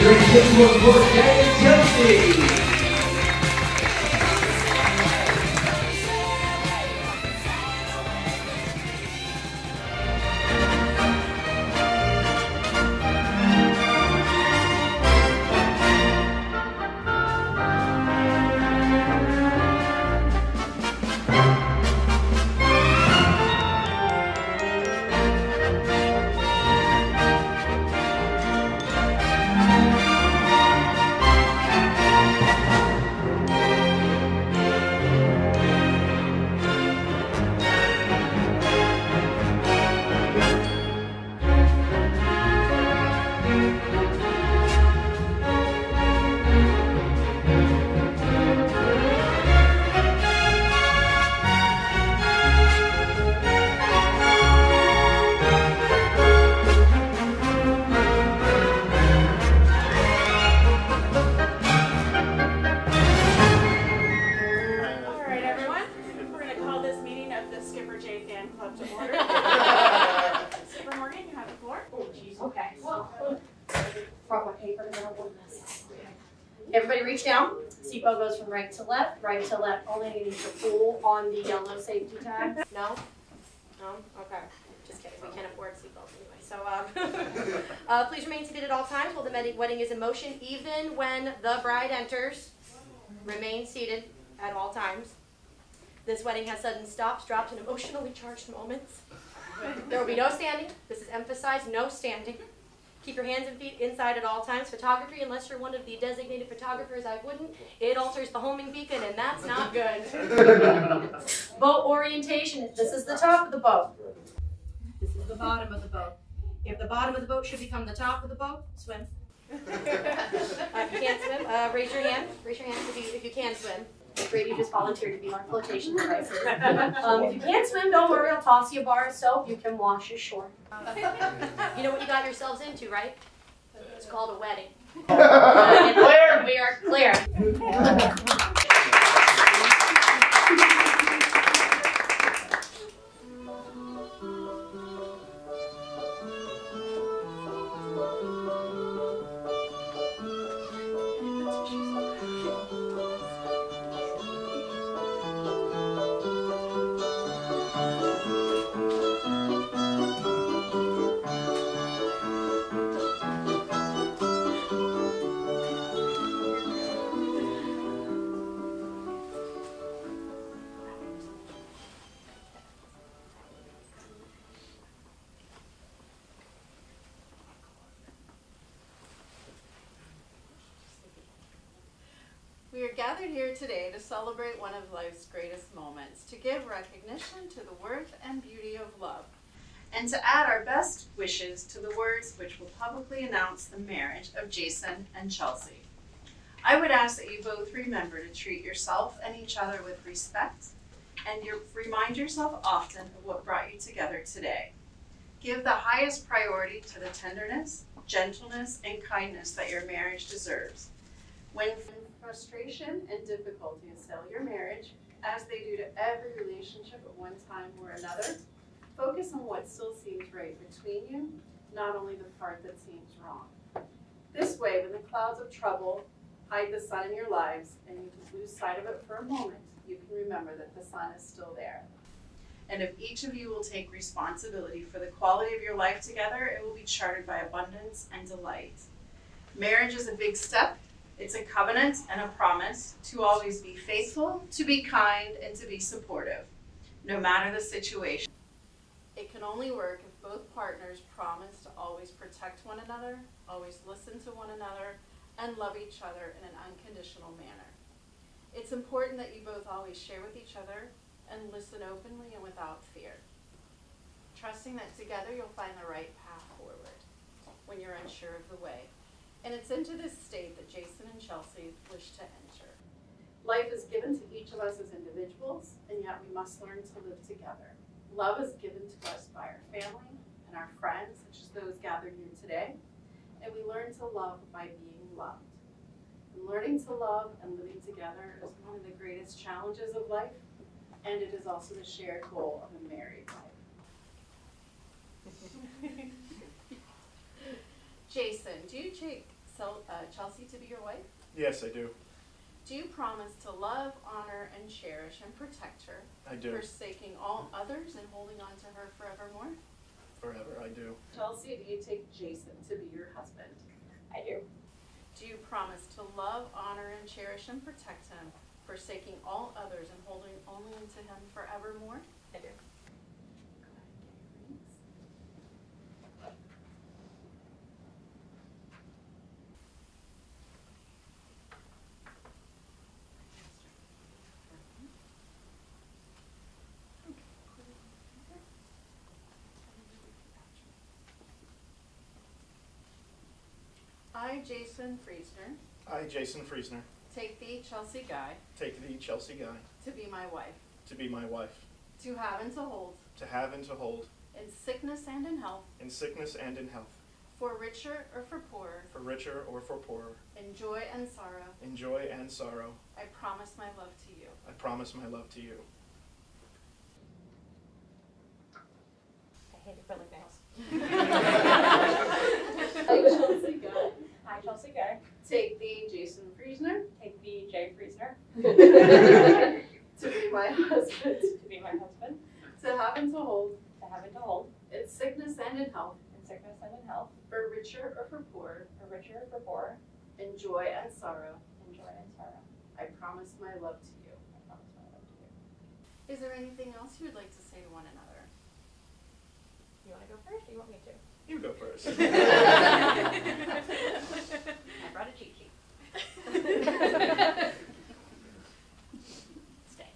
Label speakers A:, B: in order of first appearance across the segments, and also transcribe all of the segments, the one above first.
A: Drink this one for Jay and Chelsea.
B: Everybody reach down. Seatbelt goes from right to left only. You need to pull on the yellow safety tag. No? No? Okay. Just kidding. We can't afford seatbelts anyway. So, please remain seated at all times while the wedding is in motion. Even when the bride enters, remain seated at all times. This wedding has sudden stops, drops, and emotionally charged moments. There will be no standing. This is emphasized, no standing. Keep your hands and feet inside at all times. Photography, unless you're one of the designated photographers, I wouldn't. It alters the homing beacon, and that's not good. Boat orientation. This is the top of the boat. This is the bottom of the boat. If the bottom of the boat should become the top of the boat, swim. If you can't swim, raise your hand. Raise your hand if you can swim. Great, you just volunteered to be our flotation devices. If you can't swim, don't worry. I'll toss you a bar of soap. You can wash ashore. You know what you got yourselves into, right? It's called a wedding. Clear. We are clear.
C: We are gathered here today to celebrate one of life's greatest moments, to give recognition to the worth and beauty of love, and to add our best wishes to the words which will publicly announce the marriage of Jason and Chelsea. I would ask that you both remember to treat yourself and each other with respect, and remind yourself often of what brought you together today. Give the highest priority to the tenderness, gentleness, and kindness that your marriage deserves. When frustration and difficulty assail your marriage, as they do to every relationship at one time or another, focus on what still seems right between you, not only the part that seems wrong. This way, when the clouds of trouble hide the sun in your lives and you can lose sight of it for a moment, you can remember that the sun is still there. And if each of you will take responsibility for the quality of your life together, it will be charted by abundance and delight. Marriage is a big step. It's a covenant and a promise to always be faithful, to be kind, and to be supportive, no matter the situation. It can only work if both partners promise to always protect one another, always listen to one another, and love each other in an unconditional manner. It's important that you both always share with each other and listen openly and without fear, trusting that together you'll find the right path forward when you're unsure of the way. And it's into this state that Jason and Chelsea wish to enter. Life is given to each of us as individuals, and yet we must learn to live together. Love is given to us by our family and our friends, such as those gathered here today, and we learn to love by being loved. And learning to love and living together is one of the greatest challenges of life, and it is also the shared goal of a married life. Jason, do you take Chelsea to be your wife?
D: Yes, I do.
C: Do you promise to love, honor, and cherish and protect her?
D: I do.
C: Forsaking all others and holding on to her forevermore?
D: Forever, I do.
C: Chelsea, do you take Jason to be your husband?
B: I do.
C: Do you promise to love, honor, and cherish and protect him, forsaking all others and holding only to him forevermore?
B: I do.
C: I, Jason Friesner,
D: I, Jason Friesner,
C: take thee, Chelsea Guy,
D: take thee, Chelsea Guy,
C: to be my wife,
D: to be my wife,
C: to have and to hold,
D: to have and to hold,
C: in sickness and in health,
D: in sickness and in health,
C: for richer or for poorer,
D: for richer or for poorer,
C: in joy and sorrow.
D: in joy and sorrow.
C: I promise my love to you.
D: I promise my love to you.
B: I hate acrylic nails.
C: I, Chelsea Guy,
B: I, Chelsea Guy,
C: take thee, Jason Friesner,
B: take thee, Jay Friesner,
C: to be my husband,
B: to be my husband,
C: to have and to hold,
B: to have and to hold,
C: in sickness and in health,
B: in sickness and in health,
C: for richer or for poorer,
B: for richer or for poorer,
C: in joy and sorrow.
B: in joy and sorrow.
C: I promise my love to you.
B: I promise my love to you.
C: Is there anything else you would like to say to one another?
B: You want to go first, or you want me to?
D: You go first.
B: I brought a cheat sheet. Stay.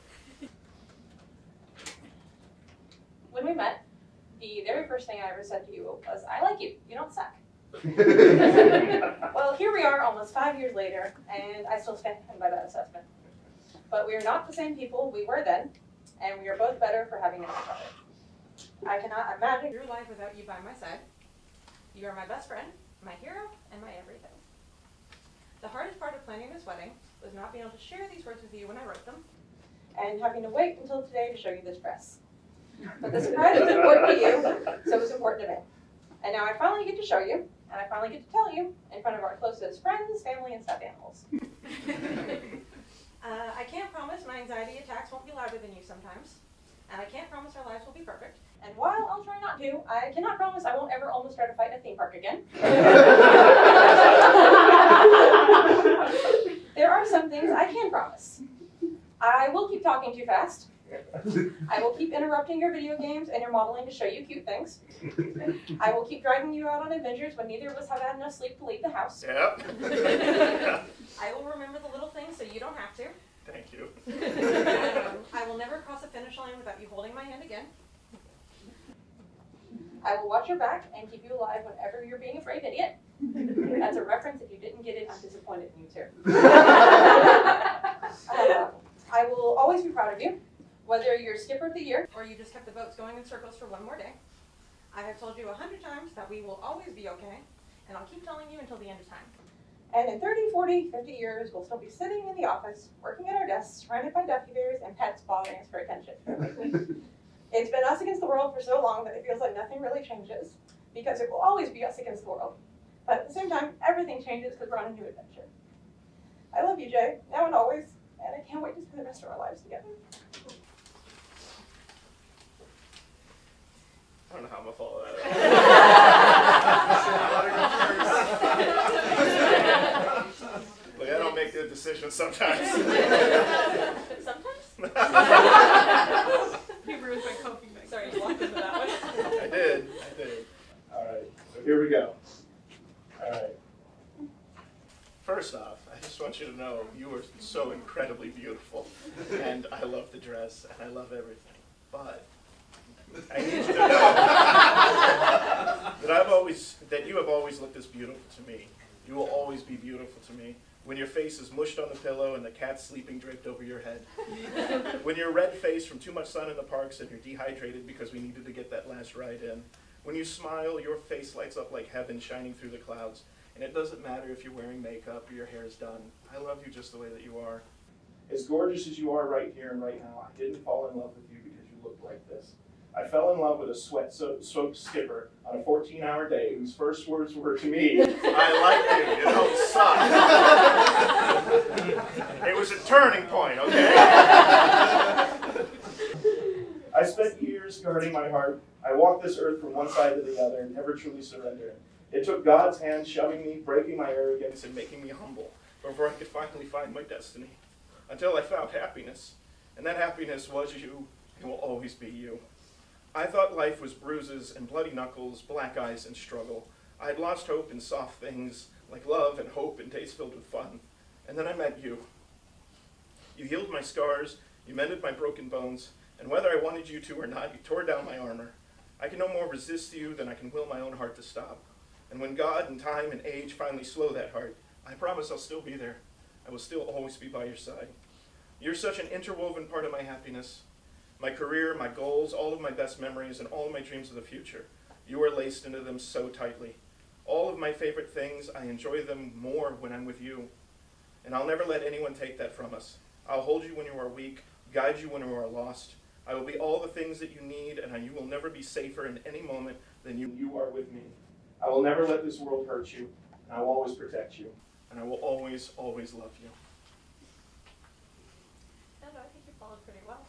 B: When we met, the very first thing I ever said to you was, I like you, you don't suck. Well, here we are almost 5 years later, and I still stand by that assessment. But we are not the same people we were then, and we are both better for having known each other. I cannot imagine your life without you by my side. You are my best friend, my hero, and my everything. The hardest part of planning this wedding was not being able to share these words with you when I wrote them, and having to wait until today to show you this dress. But the surprise was important to you, so it was important to me. And now I finally get to show you, and I finally get to tell you in front of our closest friends, family, and stuffed animals. I can't promise my anxiety attacks won't be louder than you sometimes, and I can't promise our lives will be perfect. And while I'll try not to, I cannot promise I won't ever almost try to fight in a theme park again. There are some things I can promise. I will keep talking too fast. I will keep interrupting your video games and your modeling to show you cute things. I will keep dragging you out on adventures when neither of us have had enough sleep to leave the house.
D: Yep.
B: I will remember the little things so you don't have to.
D: Thank you.
B: I will never cross a finish line without you holding my hand again. I will watch your back and keep you alive whenever you're being a brave idiot. That's a reference. If you didn't get it, I'm disappointed in you too. I will always be proud of you, whether you're skipper of the year or you just kept the boats going in circles for one more day. I have told you 100 times that we will always be okay, and I'll keep telling you until the end of time. And in 30, 40, 50 years, we'll still be sitting in the office, working at our desks, surrounded by Duffy bears and pets bawling us for attention. It's been us against the world for so long that it feels like nothing really changes, because it will always be us against the world. But at the same time, everything changes because we're on a new adventure. I love you, Jay, now and always, and I can't wait to spend the rest of our lives together.
D: I don't know how I'm going to follow that up. Look, I don't make good decisions sometimes.
B: Sometimes?
C: He ruined my coping mechanism.
B: Sorry, you walked into that one.
D: I did. All right, so here we go. All right. First off, I just want you to know you are so incredibly beautiful, and I love the dress, and I love everything. But I need you to know that you have always looked this beautiful to me. You will always be beautiful to me. When your face is mushed on the pillow and the cat's sleeping draped over your head. When you're red-faced from too much sun in the parks and you're dehydrated because we needed to get that last ride in. When you smile, your face lights up like heaven shining through the clouds. And it doesn't matter if you're wearing makeup or your hair is done. I love you just the way that you are. As gorgeous as you are right here and right now, I didn't fall in love with you because you look like this. I fell in love with a sweat-soaked skipper on a 14-hour day whose first words were to me, "I like you, you don't suck." It was a turning point, okay? I spent years guarding my heart. I walked this earth from one side to the other, never truly surrendering. It took God's hand shoving me, breaking my arrogance, and making me humble before I could finally find my destiny. Until I found happiness. And that happiness was you, and will always be you. I thought life was bruises and bloody knuckles, black eyes and struggle. I had lost hope in soft things, like love and hope and days filled with fun. And then I met you. You healed my scars, you mended my broken bones, and whether I wanted you to or not, you tore down my armor. I can no more resist you than I can will my own heart to stop. And when God and time and age finally slow that heart, I promise I'll still be there. I will still always be by your side. You're such an interwoven part of my happiness. My career, my goals, all of my best memories, and all of my dreams of the future. You are laced into them so tightly. All of my favorite things, I enjoy them more when I'm with you. And I'll never let anyone take that from us. I'll hold you when you are weak, guide you when you are lost. I will be all the things that you need, and you will never be safer in any moment than you are with me. I will never let this world hurt you, and I will always protect you, and I will always, always love you.
B: I think you followed pretty well.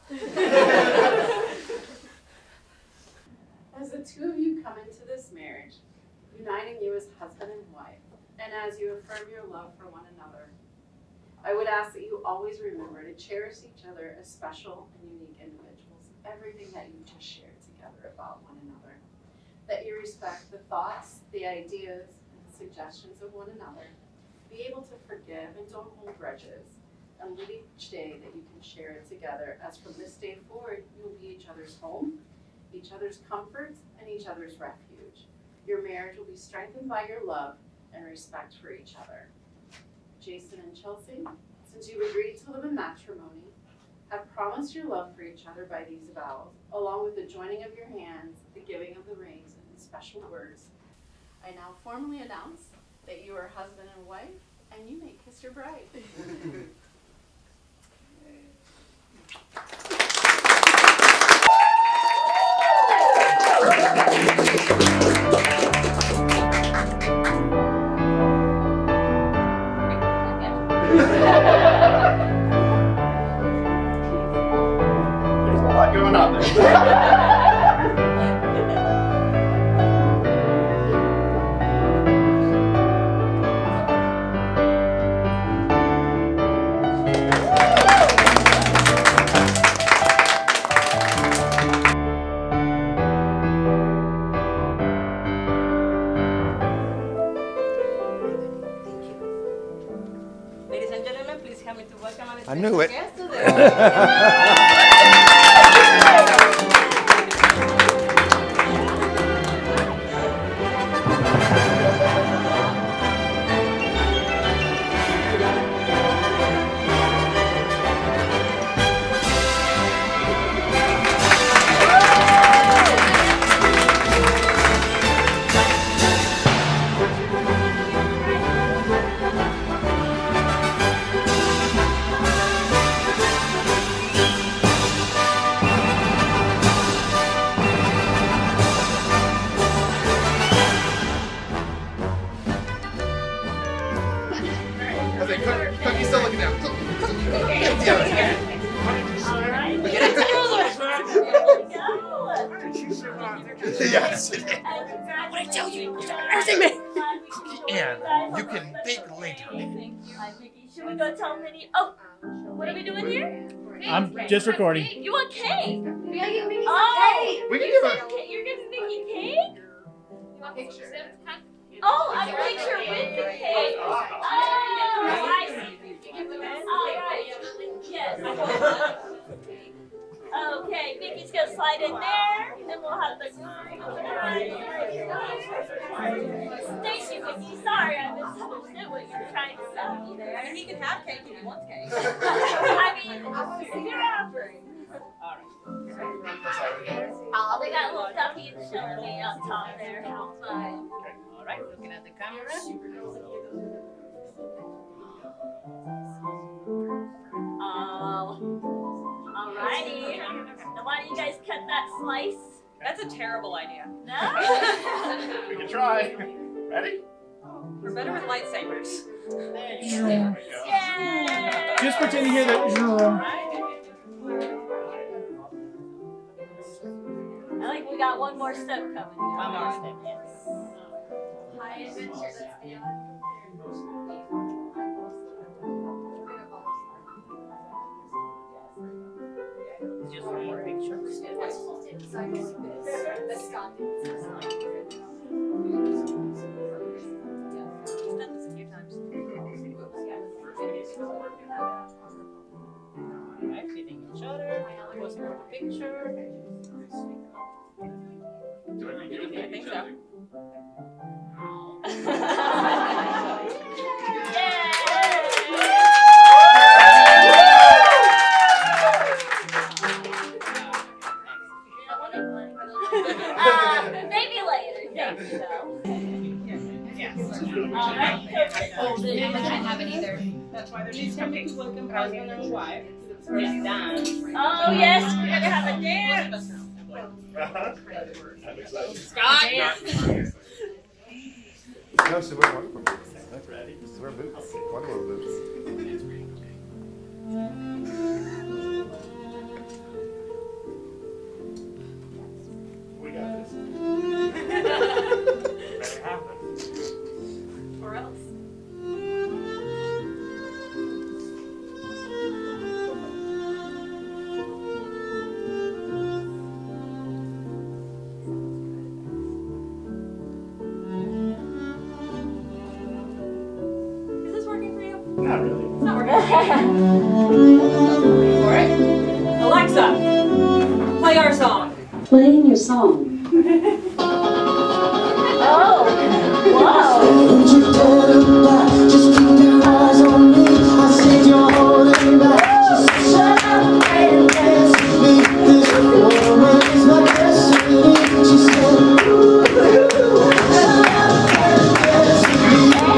C: As the two of you come into this marriage, uniting you as husband and wife, and as you affirm your love for one another, I would ask that you always remember to cherish each other as special and unique individuals. Everything that you just shared together about one another. That you respect the thoughts, the ideas, and the suggestions of one another. Be able to forgive and don't hold grudges. And live each day that you can share it together, as from this day forward, you will be each other's home, each other's comfort, and each other's refuge. Your marriage will be strengthened by your love and respect for each other. Jason and Chelsea, since you've agreed to live in matrimony, have promised your love for each other by these vows, along with the joining of your hands, the giving of the rings, and the special words. I now formally announce that you are husband and wife, and you may kiss your bride.
D: There's a lot going on there.
E: Ladies and gentlemen, please help me to welcome our
F: I knew it.
E: guest today.
F: Cookie's still looking down. Yes.
E: What I tell you, everything, man.
F: And you can bake later.
G: Should we go tell Minnie? Oh, what are we doing here?
H: I'm just recording.
G: You want cake?
B: We gotta give Minnie
F: We can give a.
G: You're giving Mickey cake?
B: You want pictures?
G: Oh, a picture with the cake. Oh, I see. All right. Yes. Okay, Mickey's gonna slide in there, and we'll have the. Thank you, Mickey. Sorry, I misunderstood what you were trying to tell me there.
E: He can have cake if he wants cake.
G: I mean, you're offering. Oh, they got little duckies showing me up top there. How fun.
E: All right, looking at the camera.
G: Oh, alrighty. Now why don't you guys cut that slice?
E: That's a terrible idea.
G: No?
D: We can try. Ready?
E: We're better with lightsabers.
G: Yay!
H: Just pretend to hear that.
G: I think we got one more step coming.
E: One more step, yes.
B: High adventure, let's be on.
E: Just one more picture. We've done this a few times. Alright, feeding each other. Post more picture. I think so.
G: Maybe later. Thank you, though.
E: I haven't either.
I: That's why there's something to welcome husband and wife. It's done.
G: Oh, yes, we're gonna have a dance.
D: I'm excited.
E: Scott!
F: No, so we're one.
D: Ready?
F: So we're boots. One of our boots.
D: We got this. Better have this.
B: Or else. Is this working for you?
D: Not really.
B: It's not working.
E: For it? Alexa, play our song.
J: Playing your song.
G: Oh, whoa.
J: Don't you dare look back, just keep your eyes on me. I said you're holding back. She said, shut up and dance with me. This woman is my destiny. She said, ooh, shut up and dance with me.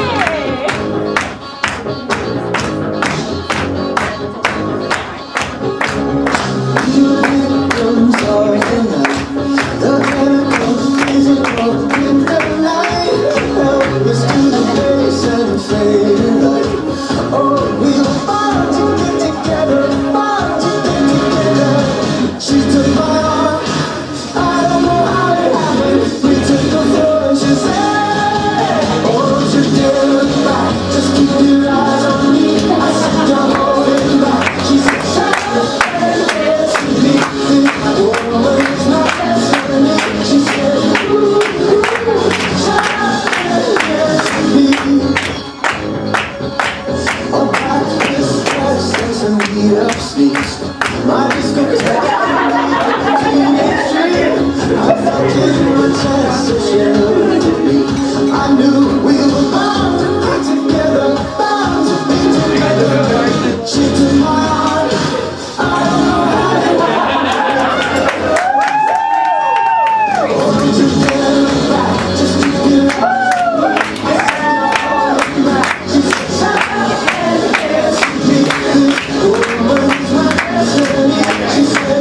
J: You victims of the night. The chemicals physical in the light. Help us to the face and fading light. Oh, we were bound to get together, bound to get together. She took my arm, I don't know how it happened. We took the floor and she said, oh, don't you dare look back, just keep your eyes on me. I said, I'm holding back. She said, shut up and dance with me. This woman is my destiny. She said, ooh, shut up and dance with me. Oh, practice steps and weed up sneaks. My discotheque teenage dream. I felt it in my chest as she looked at me. I knew we were bound to be together, bound to be together. She took my arm, I don't know how it happened. Oh, don't you dare look back, just keep your eyes on me. I said you're holding back. She said, shut up and dance with me. This woman is my destiny. She said,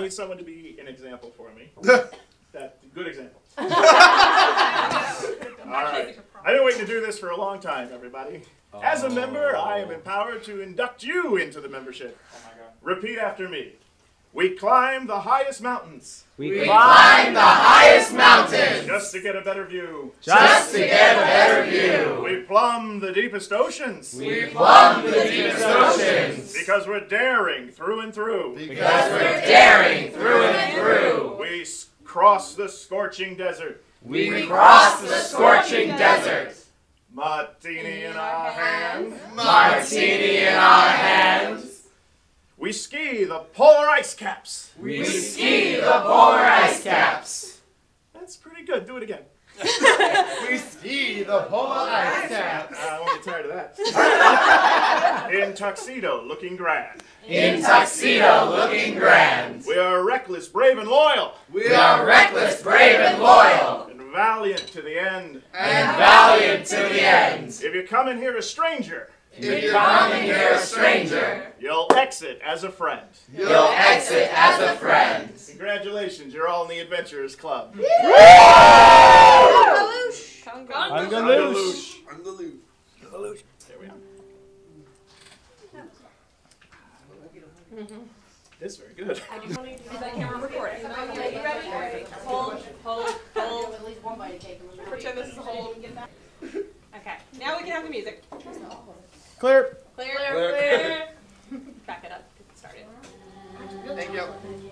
D: need someone to be an example for me. Good example. All right. I've been waiting to do this for a long time, everybody. As a member, I am empowered to induct you into the membership. Oh my God. Repeat after me. We climb the highest mountains.
A: We climb the highest mountains.
D: Just to get a better view.
A: Just to get a better view.
D: We plumb the deepest oceans.
A: We plumb the deepest oceans.
D: Because we're daring through and through.
A: Because we're daring through and through.
D: We cross the scorching desert.
A: We cross the scorching desert.
D: Martini in our hand.
A: Martini in our hands.
D: We ski the polar ice caps.
A: We ski the polar ice caps.
D: That's pretty good. Do it again.
F: We ski the polar ice caps.
D: I won't get tired of that. In tuxedo, looking grand.
A: In tuxedo, looking grand.
D: We are reckless, brave, and loyal.
A: We are reckless, brave, and loyal.
D: And valiant to the end.
A: And valiant to the end.
D: If you come in here a stranger.
A: If you come in here a stranger.
D: You'll exit as a friend.
A: You'll exit as a friend.
D: Congratulations, you're all in the Adventurers Club.
E: Angaloosh.
F: Angaloosh.
D: Angaloosh. There we are. This is very good.
E: Is that camera recording? Hold.
B: At least one bite of cake.
E: Pretend this is a hold. Okay, now we can have the music.
H: Clear.
E: Clear. Back it up. Get started.
F: Thank you.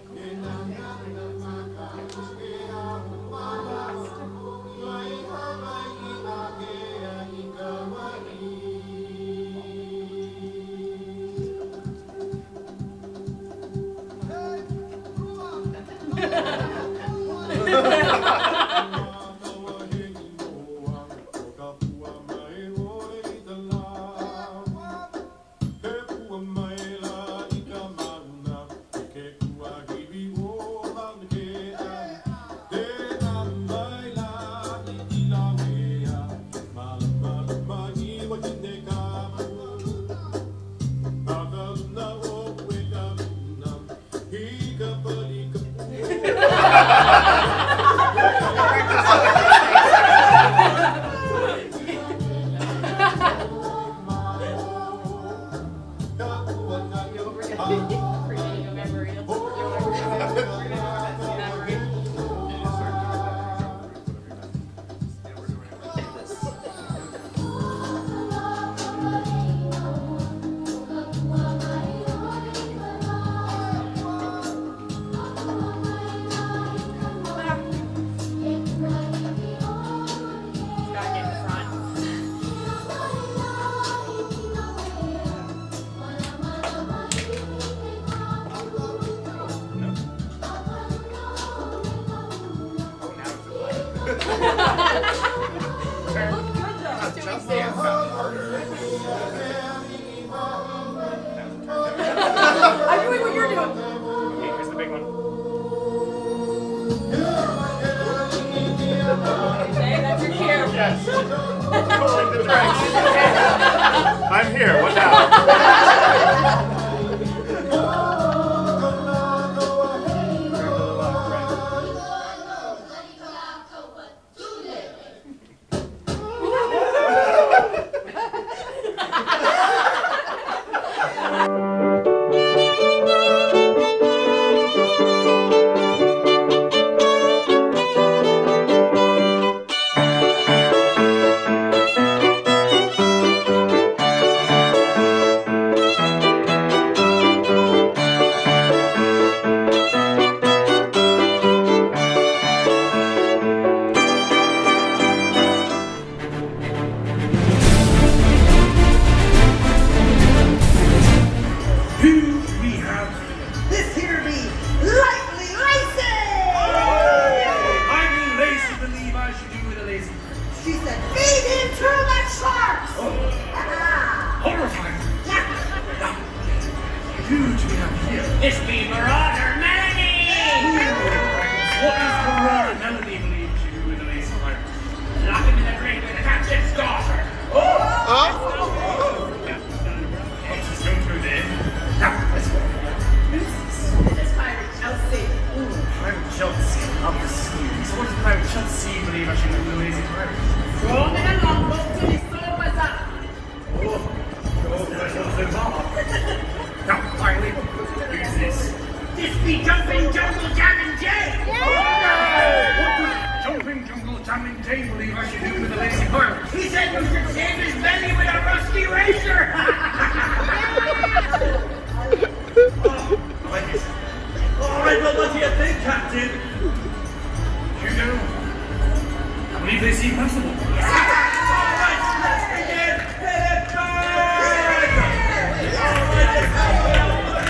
E: I'm doing what you're doing.
D: Okay, here's the big one.
E: Okay, that's your cue.
D: Yes. Pulling the drinks. I'm here. What now?
K: It's the Marauder Melody! What is Marauder Melody believe to do with the lace heart? Lock him in the drink with the captain's daughter! Let's just go through there. Now, let's go.
C: This pirate shall save
K: the Jumping Jungle Jamming Jay! What does Jumping Jungle Jamming Jay believe I should do with a lazy pirate? He said you should save his belly with a rusty razor! I like it. Alright, well, what do you think, Captain? You know, I believe they seem possible. Alright, let's begin! Let it burn! Alright, let's go!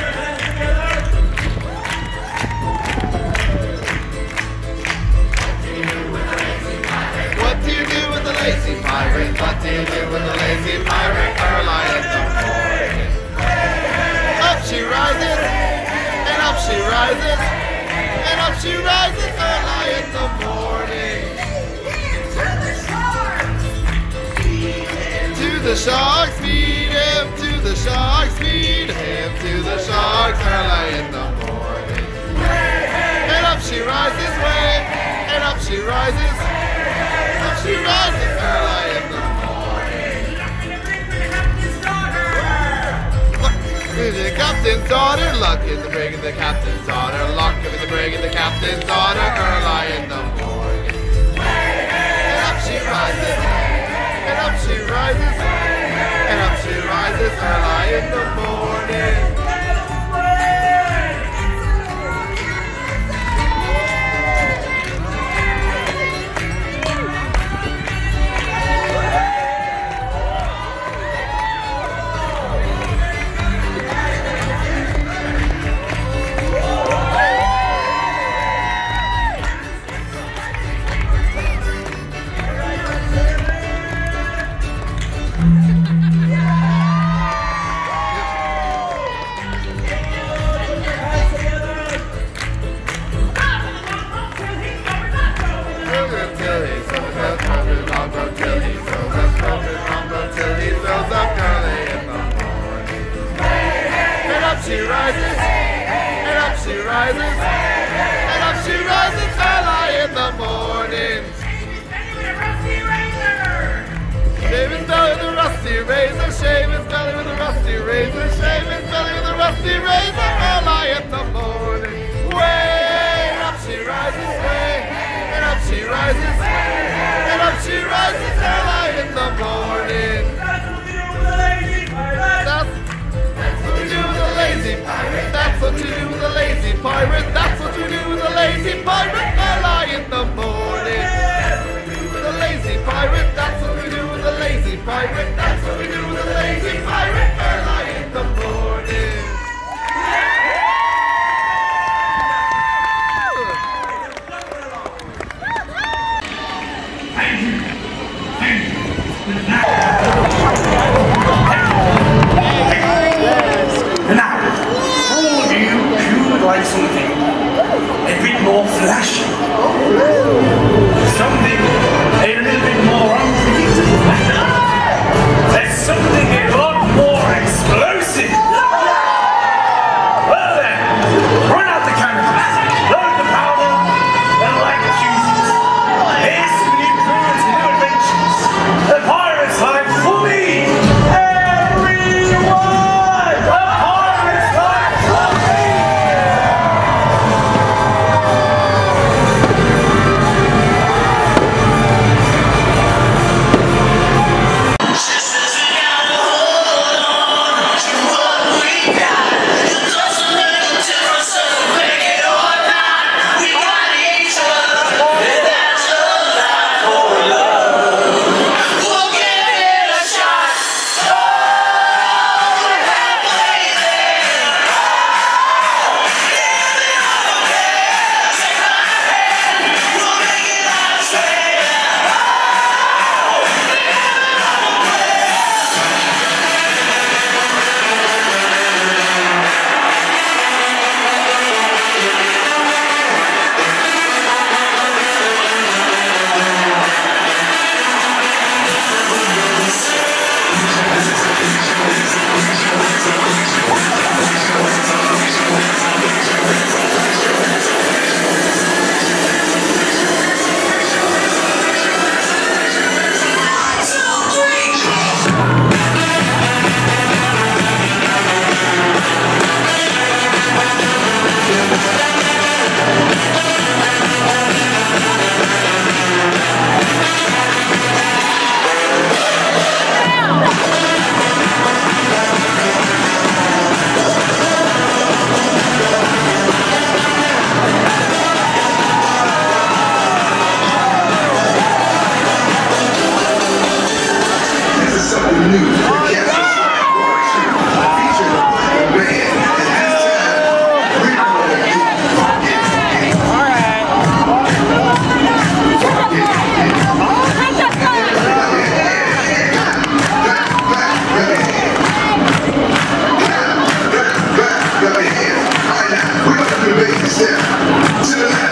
F: What do you do with the lazy pirate? What do you do with the lazy pirate? Early in the morning. Up she rises, and up she rises, and up she rises early in the morning. To the sharks, feed him, to the sharks, feed him, to the sharks early in the morning. And up she rises, way, and up she rises. She rises early in the morning. Luck in the captain's daughter. Luck in the brig in the captain's daughter. Luck in the brig in the captain's daughter. Early in the morning. And up she rises. And up she rises. And up she rises early in the morning. She rises, and up she rises, and up she rises early in the morning. Shave his belly with a rusty razor, shave his belly with a rusty razor, shave his belly with a rusty razor early in the morning. Way, and up she rises, way, and up she rises, and up she rises early in the morning. That's what you do with a lazy pirate. That's what you do with a lazy pirate. Early in the morning. With a lazy pirate. That's what we do with a lazy pirate. That's what we do with a lazy pirate. Early in the morning.
K: Thank you. Thank you. And now, all of you who would like something a bit more flashy, something a little bit more unpredictable,
F: to the